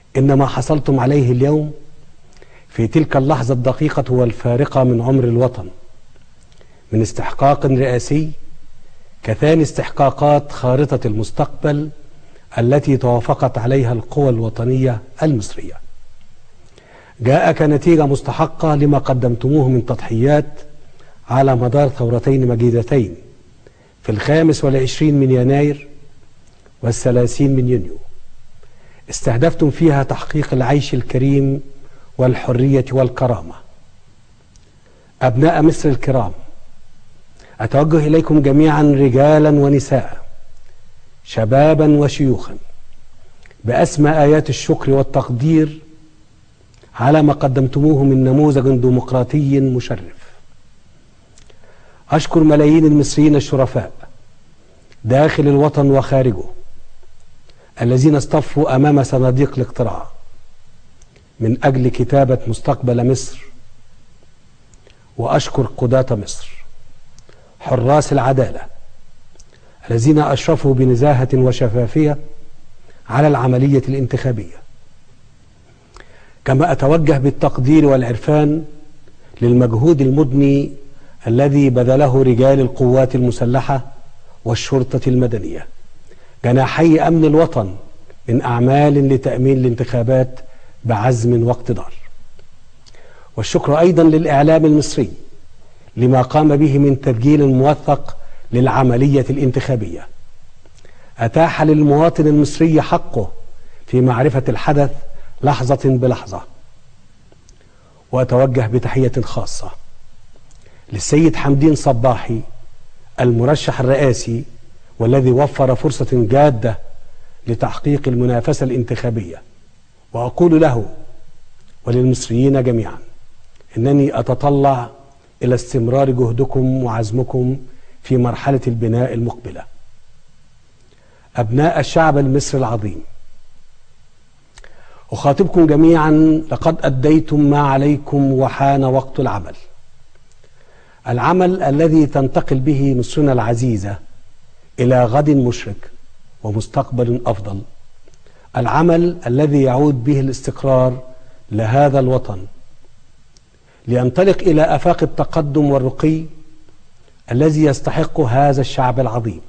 إن ما حصلتم عليه اليوم في تلك اللحظة الدقيقة والفارقة من عمر الوطن من استحقاق رئاسي كثاني استحقاقات خارطة المستقبل التي توافقت عليها القوى الوطنية المصرية، جاء كنتيجة مستحقة لما قدمتموه من تضحيات على مدار ثورتين مجيدتين في 25 من يناير و30 من يونيو، استهدفتم فيها تحقيق العيش الكريم والحرية والكرامة. أبناء مصر الكرام، أتوجه إليكم جميعا رجالا ونساء، شبابا وشيوخا، بأسمى آيات الشكر والتقدير على ما قدمتموه من نموذج ديمقراطي مشرف. أشكر ملايين المصريين الشرفاء داخل الوطن وخارجه الذين اصطفوا أمام صناديق الاقتراع من أجل كتابة مستقبل مصر. وأشكر قضاة مصر حراس العدالة الذين أشرفوا بنزاهة وشفافية على العملية الانتخابية. كما أتوجه بالتقدير والعرفان للمجهود المضني الذي بذله رجال القوات المسلحة والشرطة المدنية جناحي أمن الوطن من أعمال لتأمين الانتخابات بعزم واقتدار. والشكر أيضا للإعلام المصري لما قام به من تسجيل موثق للعملية الانتخابية أتاح للمواطن المصري حقه في معرفة الحدث لحظة بلحظة. وأتوجه بتحية خاصة للسيد حمدين صباحي المرشح الرئاسي والذي وفر فرصة جادة لتحقيق المنافسة الانتخابية، وأقول له وللمصريين جميعا إنني أتطلع إلى استمرار جهدكم وعزمكم في مرحلة البناء المقبلة. أبناء الشعب المصري العظيم، أخاطبكم جميعا، لقد أديتم ما عليكم وحان وقت العمل، العمل الذي تنتقل به مصرنا العزيزة إلى غد مشرق ومستقبل أفضل، العمل الذي يعود به الاستقرار لهذا الوطن لينطلق إلى آفاق التقدم والرقي الذي يستحق هذا الشعب العظيم.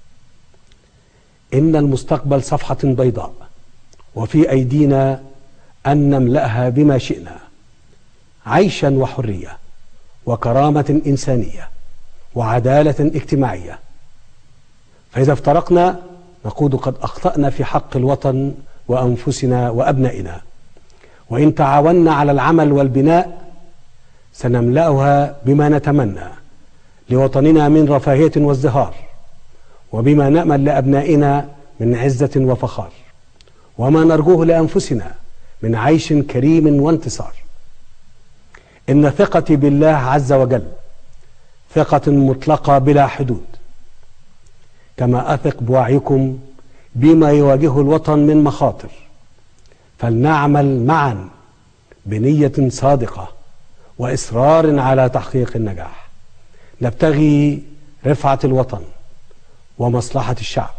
إن المستقبل صفحة بيضاء وفي أيدينا أن نملأها بما شئنا، عيشا وحرية وكرامة إنسانية وعدالة اجتماعية. فإذا افترقنا نقول قد أخطأنا في حق الوطن وأنفسنا وأبنائنا، وإن تعاوننا على العمل والبناء سنملأها بما نتمنى لوطننا من رفاهية وازدهار، وبما نأمل لأبنائنا من عزة وفخار، وما نرجوه لأنفسنا من عيش كريم وانتصار. إن ثقتي بالله عز وجل ثقة مطلقة بلا حدود، كما أثق بوعيكم بما يواجهه الوطن من مخاطر. فلنعمل معا بنية صادقة وإصرار على تحقيق النجاح، نبتغي رفعة الوطن ومصلحة الشعب.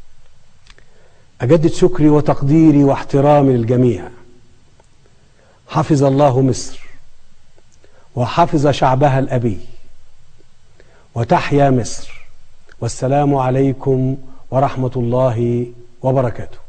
أجدد شكري وتقديري واحترامي للجميع. حفظ الله مصر وحفظ شعبها الأبي، وتحيا مصر، والسلام عليكم ورحمة الله وبركاته.